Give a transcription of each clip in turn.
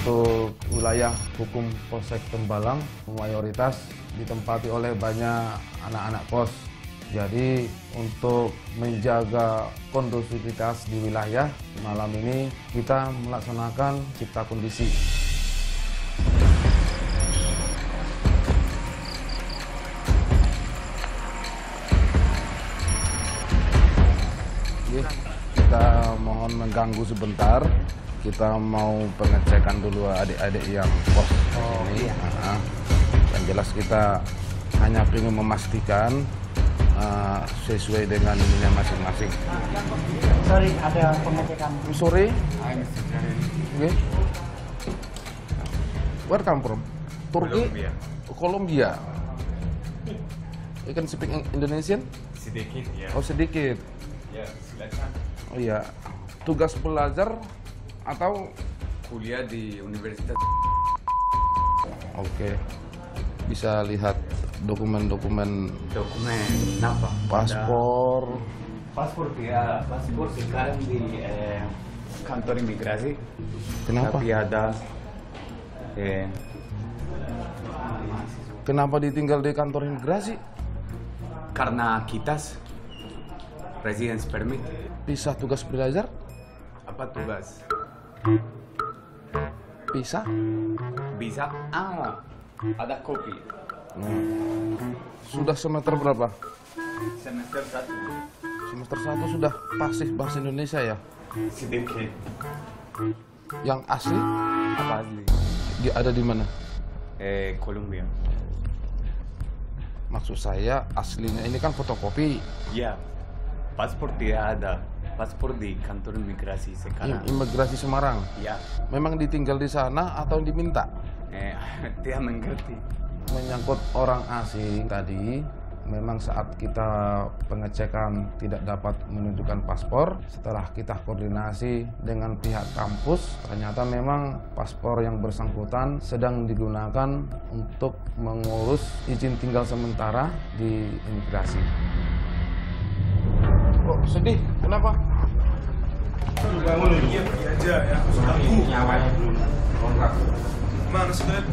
Untuk wilayah hukum Polsek Tembalang mayoritas ditempati oleh banyak anak-anak kos. Jadi untuk menjaga kondusivitas di wilayah, malam ini kita melaksanakan cipta kondisi. Kita mohon mengganggu sebentar. Kita mau pengecekan dulu adik-adik yang kos ini. Iya. Yang jelas kita hanya ingin memastikan sesuai dengan ininya masing-masing. Sorry, ada pengecekan. Sorry. Okay. Where come from? Turki? Colombia. You can speak Indonesian? Sedikit ya. Oh, sedikit. Ya, silakan. Oh iya. Tugas belajar atau Kuliah di Universitas. Oke. Bisa lihat dokumen-dokumen Apa? paspor. Paspor ya, paspor sekarang di kantor imigrasi. Kenapa? Tapi ada Kenapa ditinggal di kantor imigrasi? karena kita residence permit. Pisah tugas belajar? Apa tugas? Pisah? Bisa? Ada kopi. Sudah semester berapa? Semester 1. Semester 1 sudah pasif bahasa Indonesia ya? Sedikit. Yang asli? Apa asli? Dia ada di mana? Colombia. Maksud saya aslinya ini kan fotokopi. Ya, paspor tidak ada. Paspor di kantor imigrasi sekarang. Imigrasi Semarang. Ya, Memang ditinggal di sana atau diminta? tidak mengerti. Menyangkut orang asing tadi, memang saat kita pengecekan tidak dapat menunjukkan paspor. Setelah kita koordinasi dengan pihak kampus, ternyata memang paspor yang bersangkutan sedang digunakan untuk mengurus izin tinggal sementara di imigrasi. Kok sedih? Kenapa? Bangun iya pergi aja ya, ganggu. Nyawanya belum kontrak. Mana sih Beb?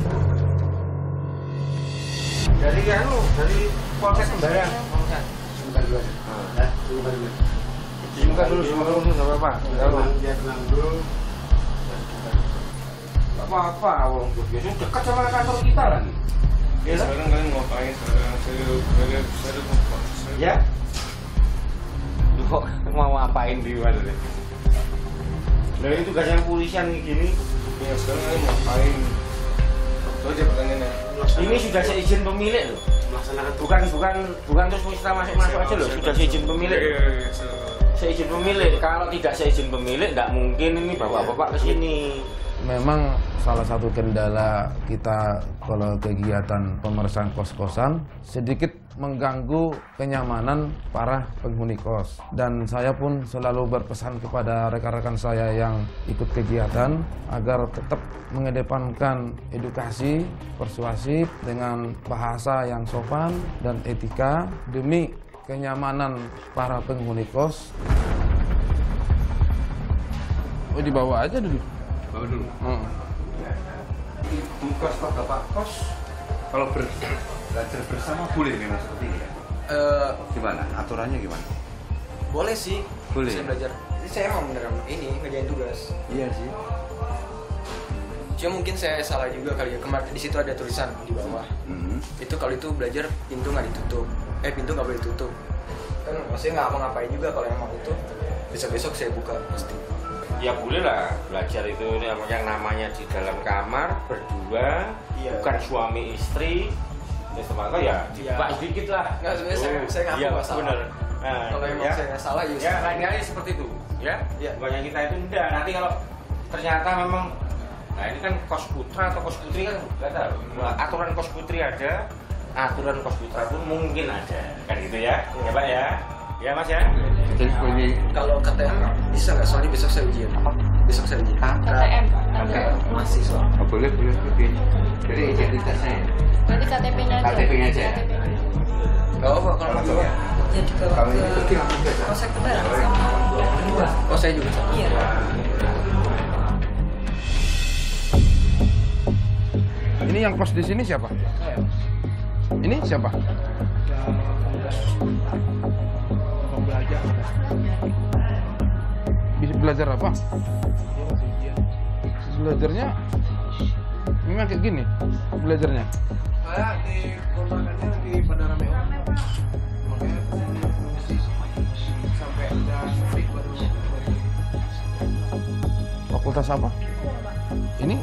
Dari Polsek Tembalang. Sebentar dulu. Sebentar dulu. Sebentar dulu, nggak apa-apa. Dia tenang dulu. Nggak apa-apa, Wong. Biasanya dekat sama kantor kita lagi. Sekarang kalian ngapain? Sekarang saya mau. Ya. Kok mau ngapain di luar deh? Nah, ini tugasnya kepolisian gini. Ya sekarang kalian ngapain? Itu aja pertanyaannya. Ini sudah seizin pemilik loh. Bukan terus kita masuk aja loh. Sudah seizin pemilik. Seizin pemilik. Kalau tidak seizin pemilik, nggak mungkin ini bapak-bapak ke sini. Memang salah satu kendala kita kalau kegiatan pemeriksaan kos-kosan sedikit mengganggu kenyamanan para penghuni kos. Dan saya pun selalu berpesan kepada rekan-rekan saya yang ikut kegiatan agar tetap mengedepankan edukasi, persuasif dengan bahasa yang sopan dan etika demi kenyamanan para penghuni kos. Oh, dibawa aja dulu. Bawa dulu. Tugas Bapak kos kalau belajar bersama boleh memang seperti ini ya? Gimana? Aturannya gimana? Boleh sih. Boleh. Saya belajar. Saya emang beneran ini ngerjain tugas. Iya sih. Cuma mungkin saya salah juga kali ya. Kemarin di situ ada tulisan di bawah. Itu kalau itu belajar pintu nggak ditutup. Pintu nggak boleh ditutup. Kan maksudnya nggak mau ngapain juga kalau emang itu. Besok-besok saya buka pasti. Ya boleh lah belajar itu yang namanya di dalam kamar berdua, Iya. bukan suami istri. Ya semoga ya dibuka sedikit lah. Nggak, sebenarnya saya ngaku iya, nggak salah. bener. Nah, Kalau emang ya. saya nggak salah ya. Ya lain-lain seperti itu, ya. Iya. Bukannya kita itu enggak. Nanti kalau ternyata memang, nah ini kan kos putra atau kos putri kan nggak tahu. Aturan kos putri ada, aturan kos putra pun mungkin ada, kan gitu ya, ya Pak ya. Ya Mas ya. Kalau KTM bisa nggak? Soalnya besok saya ujian. Besok saya ujian. KTM. Mahasiswa. Oh, boleh lebih. Jadi identitasnya. Berarti KTP-nya aja. KTP-nya aja. Nggak apa kalau nggak bawa. Jadi Kalau ini pergi langsung saja. Polsek Tembalang sama. Oh saya juga. Iya. Ini yang kos di sini siapa? Saya. Ini siapa? Mau belajar. Bisa belajar apa? Dia masih ujian. Belajarnya memang kayak gini belajarnya. Saya di kontrakannya lagi pada rame orang. Makanya kesini mesti sampai ada speak baru. Fakultas apa? Ini?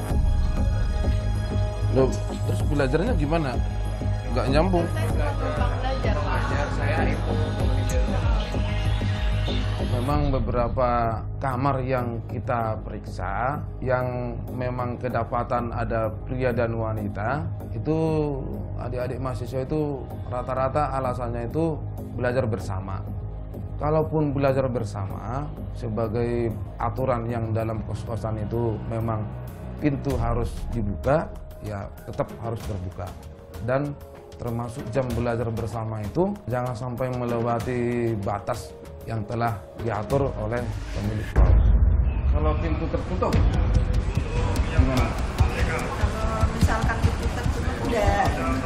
Loh, terus belajarnya gimana? Nggak nyambung. Belajar saya itu manajer. Memang beberapa kamar yang kita periksa yang memang kedapatan ada pria dan wanita, itu adik-adik mahasiswa itu rata-rata alasannya itu belajar bersama. Kalaupun belajar bersama, sebagai aturan yang dalam kos-kosan itu memang pintu harus dibuka, ya tetap harus terbuka. Dan termasuk jam belajar bersama itu jangan sampai melewati batas yang telah diatur oleh pemilik kos. Kalau pintu tertutup, gimana? Kalau misalkan itu tertutup udah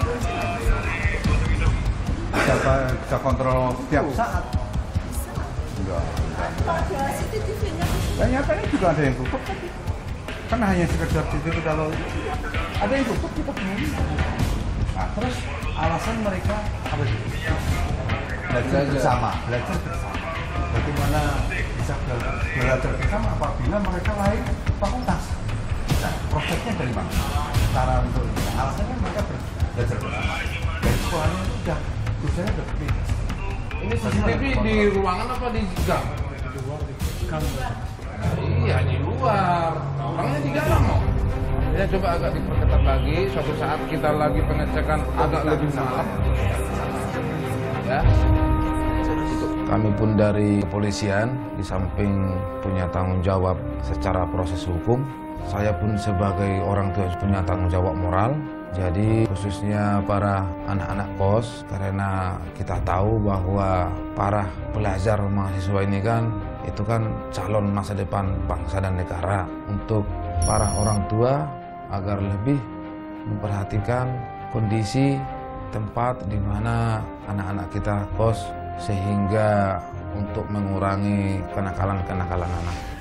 Bisa kontrol setiap saat. Enggak. kalau ada CCTV-nya Dan nyatanya juga ada yang tutup tapi kan hanya sekedar CCTV kalau ada yang tutup kita bingung. Nah, terus alasan mereka apa sih? Belajar bersama. Bagaimana bisa belajar bersama apabila mereka lain fakultas? Nah, prosesnya dari mana? Cara untuk alasannya mereka belajar bersama. Dari sekolahnya itu udah kursanya udah berbeda. Ini CCTV di ruangan apa di gang? Di luar di gang. Iya, di luar. Orangnya di dalam kok. Ya coba agak diperketat lagi. Suatu saat kita lagi pengecekan agak lebih malam. Ya. Kami pun dari kepolisian, di samping punya tanggung jawab secara proses hukum, saya pun sebagai orang tua punya tanggung jawab moral. Jadi khususnya para anak-anak kos, karena kita tahu bahwa para pelajar mahasiswa ini kan, itu kan calon masa depan bangsa dan negara. Untuk para orang tua agar lebih memperhatikan kondisi tempat di mana anak-anak kita kos, sehingga untuk mengurangi kenakalan-kenakalan anak.